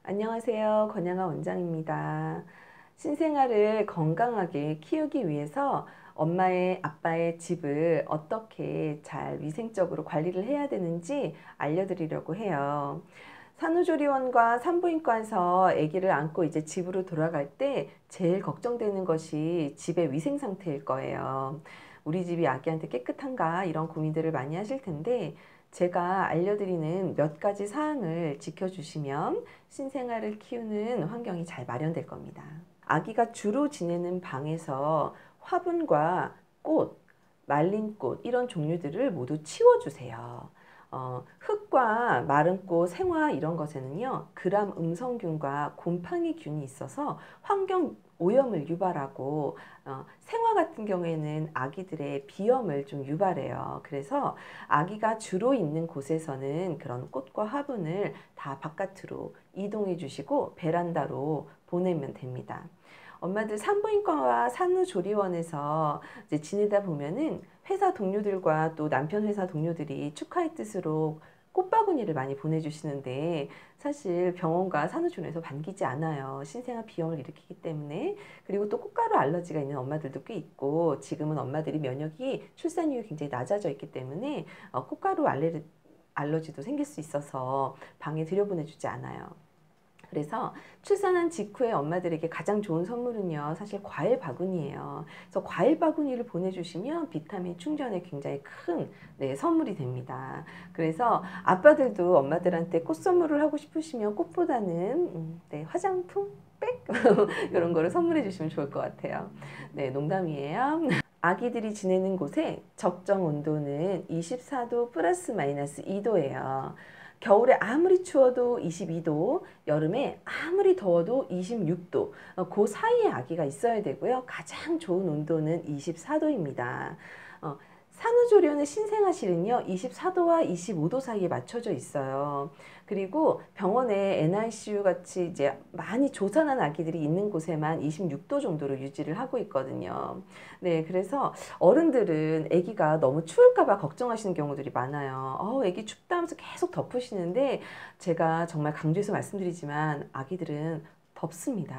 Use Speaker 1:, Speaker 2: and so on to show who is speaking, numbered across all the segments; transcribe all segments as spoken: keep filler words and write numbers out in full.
Speaker 1: 안녕하세요. 권양아 원장입니다. 신생아를 건강하게 키우기 위해서 엄마의 아빠의 집을 어떻게 잘 위생적으로 관리를 해야 되는지 알려드리려고 해요. 산후조리원과 산부인과에서 아기를 안고 이제 집으로 돌아갈 때 제일 걱정되는 것이 집의 위생 상태일 거예요. 우리 집이 아기한테 깨끗한가 이런 고민들을 많이 하실 텐데 제가 알려드리는 몇 가지 사항을 지켜주시면 신생아를 키우는 환경이 잘 마련될 겁니다. 아기가 주로 지내는 방에서 화분과 꽃, 말린 꽃 이런 종류들을 모두 치워주세요. 어, 흙과 마른 꽃, 생화 이런 것에는요 그람 음성균과 곰팡이균이 있어서 환경 오염을 유발하고 어, 생화 같은 경우에는 아기들의 비염을 좀 유발해요. 그래서 아기가 주로 있는 곳에서는 그런 꽃과 화분을 다 바깥으로 이동해 주시고 베란다로 보내면 됩니다. 엄마들 산부인과와 산후조리원에서 이제 지내다 보면은 회사 동료들과 또 남편 회사 동료들이 축하의 뜻으로 꽃바구니를 많이 보내주시는데 사실 병원과 산후조리원에서 반기지 않아요. 신생아 비염을 일으키기 때문에. 그리고 또 꽃가루 알러지가 있는 엄마들도 꽤 있고 지금은 엄마들이 면역이 출산 이후에 굉장히 낮아져 있기 때문에 꽃가루 알레르, 알러지도 생길 수 있어서 방에 들여보내주지 않아요. 그래서 출산한 직후에 엄마들에게 가장 좋은 선물은요 사실 과일 바구니예요. 그래서 과일 바구니를 보내주시면 비타민 충전에 굉장히 큰 네, 선물이 됩니다. 그래서 아빠들도 엄마들한테 꽃 선물을 하고 싶으시면 꽃보다는 음, 네, 화장품 백 이런 거를 선물해 주시면 좋을 것 같아요. 네, 농담이에요. 아기들이 지내는 곳에 적정 온도는 이십사 도 플러스 마이너스 이 도예요. 겨울에 아무리 추워도 이십이 도, 여름에 아무리 더워도 이십육 도, 어, 그 사이에 아기가 있어야 되고요. 가장 좋은 온도는 이십사 도입니다. 어, 산후조리원의 신생아실은요, 이십사 도와 이십오 도 사이에 맞춰져 있어요. 그리고 병원에 엔 아이 씨 유 같이 이제 많이 조산한 아기들이 있는 곳에만 이십육 도 정도로 유지를 하고 있거든요. 네, 그래서 어른들은 아기가 너무 추울까봐 걱정하시는 경우들이 많아요. 어, 아기 춥다 하면서 계속 덮으시는데 제가 정말 강조해서 말씀드리지만 아기들은 덥습니다.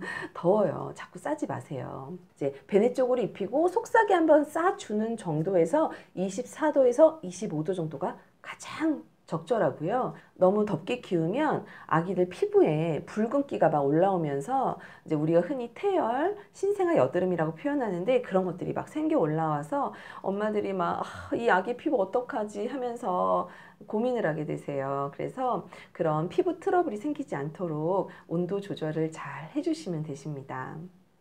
Speaker 1: 더워요. 자꾸 싸지 마세요. 이제 배내 쪽으로 입히고 속삭이 한번 싸주는 정도에서 이십사 도에서 이십오 도 정도가 가장 적절하고요. 너무 덥게 키우면 아기들 피부에 붉은기가 막 올라오면서 이제 우리가 흔히 태열, 신생아 여드름이라고 표현하는데 그런 것들이 막 생겨 올라와서 엄마들이 막 이 아, 아기 피부 어떡하지 하면서 고민을 하게 되세요. 그래서 그런 피부 트러블이 생기지 않도록 온도 조절을 잘 해주시면 되십니다.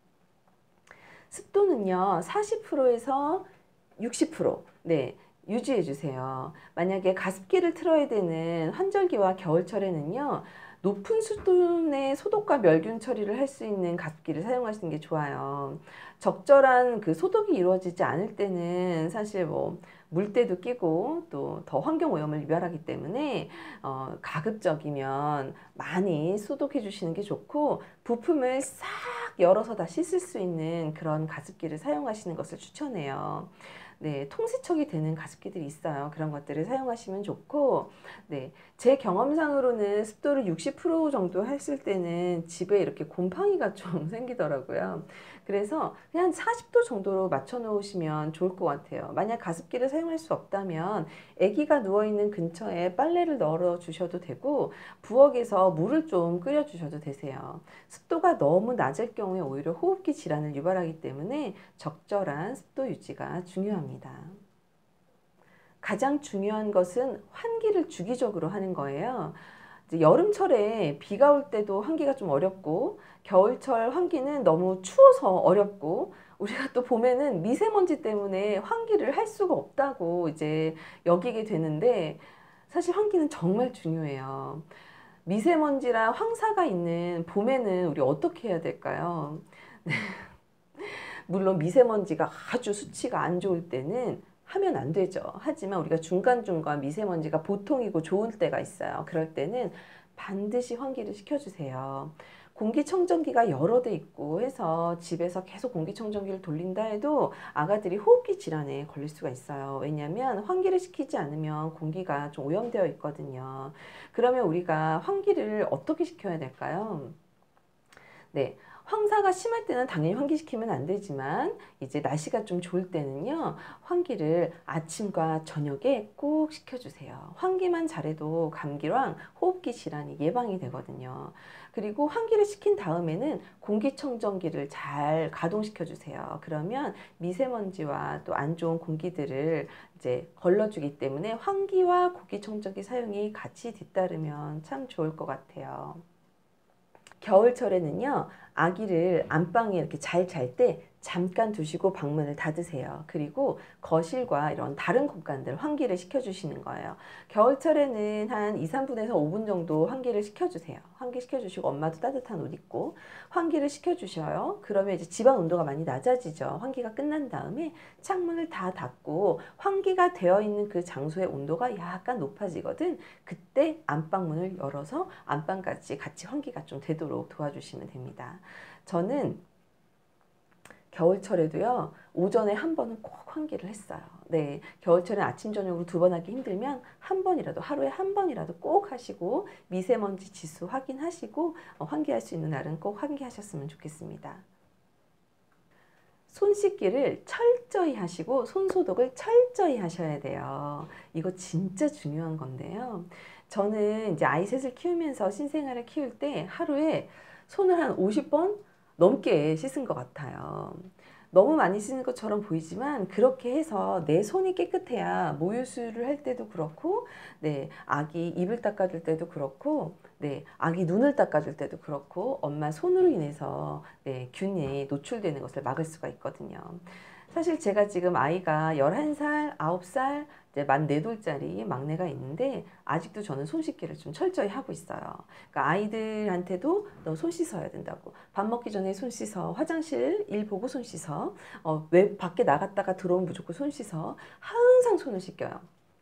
Speaker 1: 습도는요 사십 퍼센트에서 육십 퍼센트 네, 유지해 주세요. 만약에 가습기를 틀어야 되는 환절기와 겨울철에는요 높은 수준의 소독과 멸균 처리를 할 수 있는 가습기를 사용하시는 게 좋아요. 적절한 그 소독이 이루어지지 않을 때는 사실 뭐 물때도 끼고 또 더 환경 오염을 유발하기 때문에 어, 가급적이면 많이 소독해 주시는 게 좋고 부품을 싹 열어서 다 씻을 수 있는 그런 가습기를 사용하시는 것을 추천해요. 네, 통세척이 되는 가습기들이 있어요. 그런 것들을 사용하시면 좋고, 네, 제 경험상으로는 습도를 육십 퍼센트 정도 했을 때는 집에 이렇게 곰팡이가 좀 생기더라고요. 그래서 그냥 사십 도 정도로 맞춰 놓으시면 좋을 것 같아요. 만약 가습기를 사용할 수 없다면 아기가 누워있는 근처에 빨래를 널어 주셔도 되고 부엌에서 물을 좀 끓여 주셔도 되세요. 습도가 너무 낮을 경우에 오히려 호흡기 질환을 유발하기 때문에 적절한 습도 유지가 중요합니다. 가장 중요한 것은 환기를 주기적으로 하는 거예요. 이제 여름철에 비가 올 때도 환기가 좀 어렵고 겨울철 환기는 너무 추워서 어렵고 우리가 또 봄에는 미세먼지 때문에 환기를 할 수가 없다고 이제 여기게 되는데 사실 환기는 정말 중요해요. 미세먼지랑 황사가 있는 봄에는 우리 어떻게 해야 될까요? 물론 미세먼지가 아주 수치가 안 좋을 때는 하면 안 되죠. 하지만 우리가 중간중간 미세먼지가 보통이고 좋을 때가 있어요. 그럴 때는 반드시 환기를 시켜주세요. 공기청정기가 여러 대 있고 해서 집에서 계속 공기청정기를 돌린다 해도 아가들이 호흡기 질환에 걸릴 수가 있어요. 왜냐하면 환기를 시키지 않으면 공기가 좀 오염되어 있거든요. 그러면 우리가 환기를 어떻게 시켜야 될까요? 네. 황사가 심할 때는 당연히 환기시키면 안 되지만 이제 날씨가 좀 좋을 때는요, 환기를 아침과 저녁에 꼭 시켜주세요. 환기만 잘해도 감기랑 호흡기 질환이 예방이 되거든요. 그리고 환기를 시킨 다음에는 공기청정기를 잘 가동시켜 주세요. 그러면 미세먼지와 또 안 좋은 공기들을 이제 걸러주기 때문에 환기와 공기청정기 사용이 같이 뒤따르면 참 좋을 것 같아요. 겨울철에는요, 아기를 안방에 이렇게 잘 잘 때 잠깐 두시고 방문을 닫으세요. 그리고 거실과 이런 다른 공간들 환기를 시켜주시는 거예요. 겨울철에는 한 이, 삼 분에서 오 분 정도 환기를 시켜주세요. 환기 시켜주시고 엄마도 따뜻한 옷 입고 환기를 시켜주셔요. 그러면 이제 집안 온도가 많이 낮아지죠. 환기가 끝난 다음에 창문을 다 닫고 환기가 되어 있는 그 장소의 온도가 약간 높아지거든. 그때 안방문을 열어서 안방까지 같이 환기가 좀 되도록 도와주시면 됩니다. 저는 겨울철에도요, 오전에 한 번은 꼭 환기를 했어요. 네, 겨울철에 아침 저녁으로 두 번 하기 힘들면 한 번이라도, 하루에 한 번이라도 꼭 하시고 미세먼지 지수 확인하시고 어, 환기할 수 있는 날은 꼭 환기하셨으면 좋겠습니다. 손 씻기를 철저히 하시고 손 소독을 철저히 하셔야 돼요. 이거 진짜 중요한 건데요. 저는 이제 아이 셋을 키우면서 신생아를 키울 때 하루에 손을 한 오십 번 넘게 씻은 것 같아요. 너무 많이 씻는 것처럼 보이지만 그렇게 해서 내 손이 깨끗해야 모유수유를 할 때도 그렇고, 네, 아기 입을 닦아줄 때도 그렇고, 네, 아기 눈을 닦아줄 때도 그렇고, 엄마 손으로 인해서 네, 균에 노출되는 것을 막을 수가 있거든요. 사실 제가 지금 아이가 열한 살, 아홉 살, 이제 만 네 돌짜리 막내가 있는데 아직도 저는 손 씻기를 좀 철저히 하고 있어요. 그러니까 아이들한테도 너 손 씻어야 된다고. 밥 먹기 전에 손 씻어. 화장실 일 보고 손 씻어. 어, 왜 밖에 나갔다가 들어오면 무조건 손 씻어. 항상 손을 씻겨요.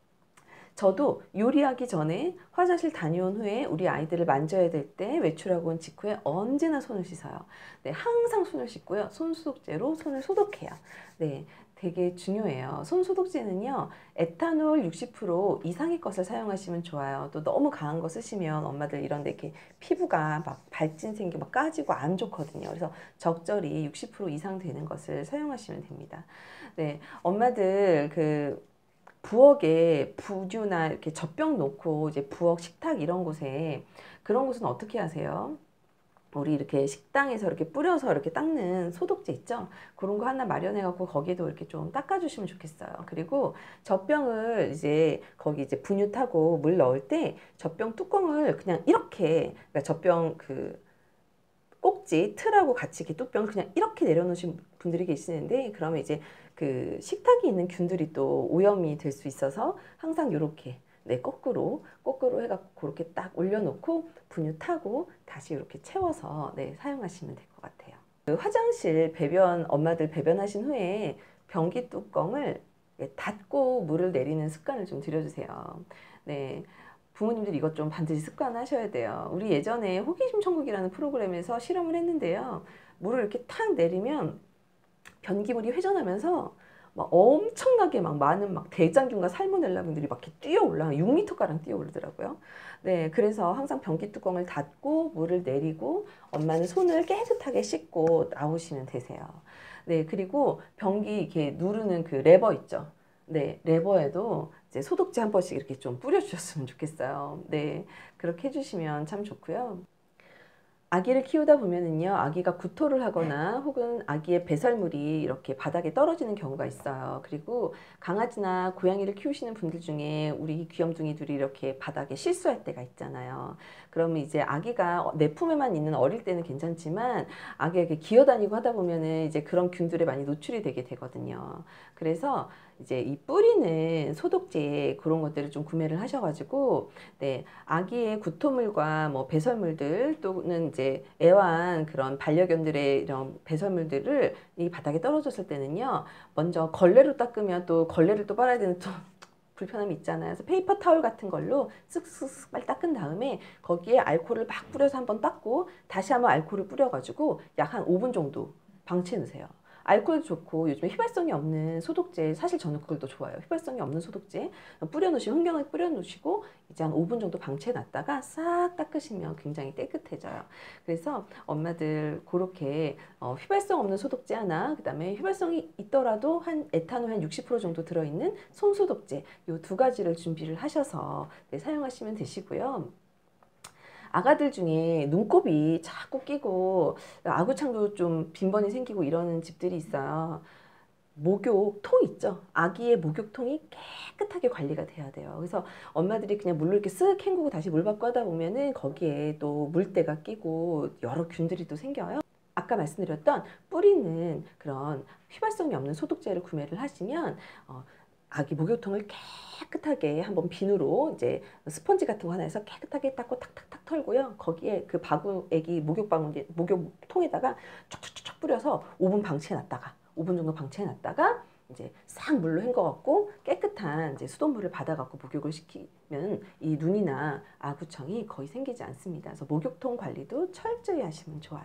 Speaker 1: 저도 요리하기 전에 화장실 다녀온 후에 우리 아이들을 만져야 될 때 외출하고 온 직후에 언제나 손을 씻어요. 네, 항상 손을 씻고요. 손소독제로 손을 소독해요. 네, 되게 중요해요. 손소독제는요, 에탄올 육십 퍼센트 이상의 것을 사용하시면 좋아요. 또 너무 강한 거 쓰시면 엄마들 이런 데 이렇게 피부가 막 발진 생기고 막 까지고 안 좋거든요. 그래서 적절히 육십 퍼센트 이상 되는 것을 사용하시면 됩니다. 네, 엄마들 그 부엌에 부듀나 이렇게 젖병 놓고 이제 부엌 식탁 이런 곳에 그런 곳은 어떻게 하세요? 우리 이렇게 식당에서 이렇게 뿌려서 이렇게 닦는 소독제 있죠? 그런 거 하나 마련해 갖고 거기도 이렇게 좀 닦아주시면 좋겠어요. 그리고 젖병을 이제 거기 이제 분유 타고 물 넣을 때 젖병 뚜껑을 그냥 이렇게, 그러니까 젖병 그 꼭지 틀하고 같이 이렇게 뚜껑을 그냥 이렇게 내려놓으신 분들이 계시는데, 그러면 이제 그 식탁이 있는 균들이 또 오염이 될 수 있어서 항상 이렇게 네, 거꾸로 거꾸로 해갖고 그렇게 딱 올려놓고 분유 타고 다시 이렇게 채워서 네, 사용하시면 될 것 같아요. 그 화장실 배변, 엄마들 배변하신 후에 변기 뚜껑을 닫고 물을 내리는 습관을 좀 들여주세요. 네. 부모님들 이것 좀 반드시 습관하셔야 돼요. 우리 예전에 호기심 천국이라는 프로그램에서 실험을 했는데요. 물을 이렇게 탁 내리면 변기물이 회전하면서 막 엄청나게 막 많은 막 대장균과 살모넬라 분들이 막 이렇게 뛰어 올라 육 미터가량 뛰어 오르더라고요. 네, 그래서 항상 변기 뚜껑을 닫고 물을 내리고 엄마는 손을 깨끗하게 씻고 나오시면 되세요. 네, 그리고 변기 이렇게 누르는 그 레버 있죠. 네, 레버에도 이제 소독제 한 번씩 이렇게 좀 뿌려주셨으면 좋겠어요. 네, 그렇게 해주시면 참 좋고요. 아기를 키우다 보면은요, 아기가 구토를 하거나 혹은 아기의 배설물이 이렇게 바닥에 떨어지는 경우가 있어요. 그리고 강아지나 고양이를 키우시는 분들 중에 우리 귀염둥이들이 이렇게 바닥에 실수할 때가 있잖아요. 그러면 이제 아기가 내 품에만 있는 어릴 때는 괜찮지만 아기가 이렇게 기어다니고 하다 보면은 이제 그런 균들에 많이 노출이 되게 되거든요. 그래서 이제 이 뿌리는 소독제 그런 것들을 좀 구매를 하셔가지고 네, 아기의 구토물과 뭐 배설물들 또는 이제 애완 그런 반려견들의 이런 배설물들을 이 바닥에 떨어졌을 때는요, 먼저 걸레로 닦으면 또 걸레를 또 빨아야 되는 또 불편함이 있잖아요. 그래서 페이퍼 타올 같은 걸로 쓱쓱쓱 빨리 닦은 다음에 거기에 알코올을 막 뿌려서 한번 닦고 다시 한번 알코올을 뿌려가지고 약 한 오 분 정도 방치해 놓으세요. 알코올도 좋고 요즘에 휘발성이 없는 소독제, 사실 저는 그걸 더 좋아해요. 휘발성이 없는 소독제 뿌려놓으시고 흥경하게 뿌려놓으시고 이제 한 오 분 정도 방치해 놨다가 싹 닦으시면 굉장히 깨끗해져요. 그래서 엄마들 그렇게 어, 휘발성 없는 소독제 하나, 그 다음에 휘발성이 있더라도 한 에탄올 한 육십 퍼센트 정도 들어있는 손소독제 이 두 가지를 준비를 하셔서 네, 사용하시면 되시고요. 아가들 중에 눈곱이 자꾸 끼고 아구창도 좀 빈번히 생기고 이러는 집들이 있어요. 목욕통 있죠. 아기의 목욕통이 깨끗하게 관리가 돼야 돼요. 그래서 엄마들이 그냥 물로 이렇게 쓱 헹구고 다시 물 받고 하다 보면은 거기에 또 물때가 끼고 여러 균들이 또 생겨요. 아까 말씀드렸던 뿌리는 그런 휘발성이 없는 소독제를 구매를 하시면 어, 아기 목욕통을 깨끗하게 한번 비누로 이제 스펀지 같은 거 하나 해서 깨끗하게 닦고 탁탁탁 털고요. 거기에 그 바구 애기 목욕 바구 목욕통에다가 촉촉촉 뿌려서 오 분 방치해 놨다가 오 분 정도 방치해 놨다가 이제 싹 물로 헹궈 갖고 깨끗한 이제 수돗물을 받아 갖고 목욕을 시키면 이 눈이나 아구청이 거의 생기지 않습니다. 그래서 목욕통 관리도 철저히 하시면 좋아요.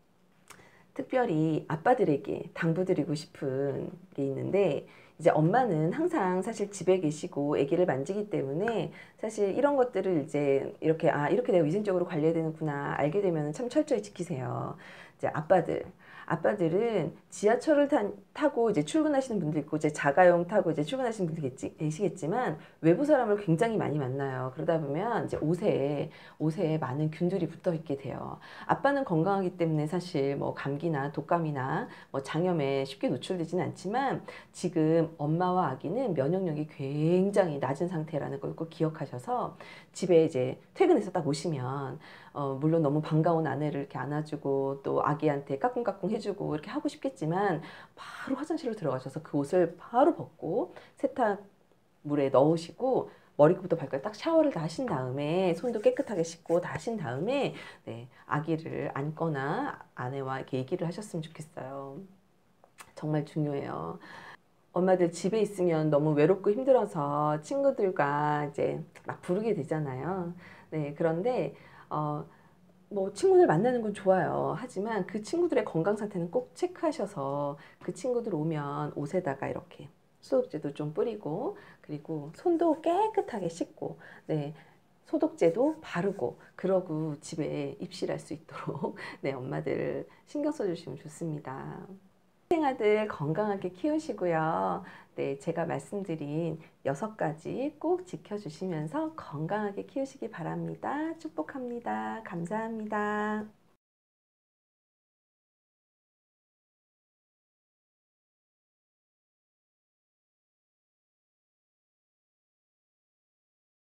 Speaker 1: 특별히 아빠들에게 당부드리고 싶은 게 있는데 이제 엄마는 항상 사실 집에 계시고 아기를 만지기 때문에 사실 이런 것들을 이제 이렇게 아 이렇게 내가 위생적으로 관리해야 되는구나 알게 되면 참 철저히 지키세요. 이제 아빠들 아빠들은 지하철을 타, 타고 이제 출근하시는 분도 있고 이제 자가용 타고 이제 출근하시는 분들 계시겠지만 외부 사람을 굉장히 많이 만나요. 그러다 보면 이제 옷에 옷에 많은 균들이 붙어 있게 돼요. 아빠는 건강하기 때문에 사실 뭐 감기나 독감이나 뭐 장염에 쉽게 노출되지는 않지만 지금 엄마와 아기는 면역력이 굉장히 낮은 상태라는 걸 꼭 기억하셔서 집에 이제 퇴근해서 딱 오시면 어 물론 너무 반가운 아내를 이렇게 안아주고 또 아기한테 까꿍까꿍 해주고 이렇게 하고 싶겠지만 바로 화장실로 들어가셔서 그 옷을 바로 벗고 세탁물에 넣으시고 머리부터 발까지 딱 샤워를 다 하신 다음에 손도 깨끗하게 씻고 다 하신 다음에 네, 아기를 안거나 아내와 이렇게 얘기를 하셨으면 좋겠어요. 정말 중요해요. 엄마들 집에 있으면 너무 외롭고 힘들어서 친구들과 이제 막 부르게 되잖아요. 네, 그런데 어, 뭐 친구들 만나는 건 좋아요. 하지만 그 친구들의 건강 상태는 꼭 체크하셔서 그 친구들 오면 옷에다가 이렇게 소독제도 좀 뿌리고 그리고 손도 깨끗하게 씻고 네. 소독제도 바르고 그러고 집에 입실할 수 있도록 네, 엄마들 신경 써주시면 좋습니다. 생아들 건강하게 키우시고요. 네, 제가 말씀드린 여섯 가지 꼭 지켜주시면서 건강하게 키우시기 바랍니다. 축복합니다. 감사합니다.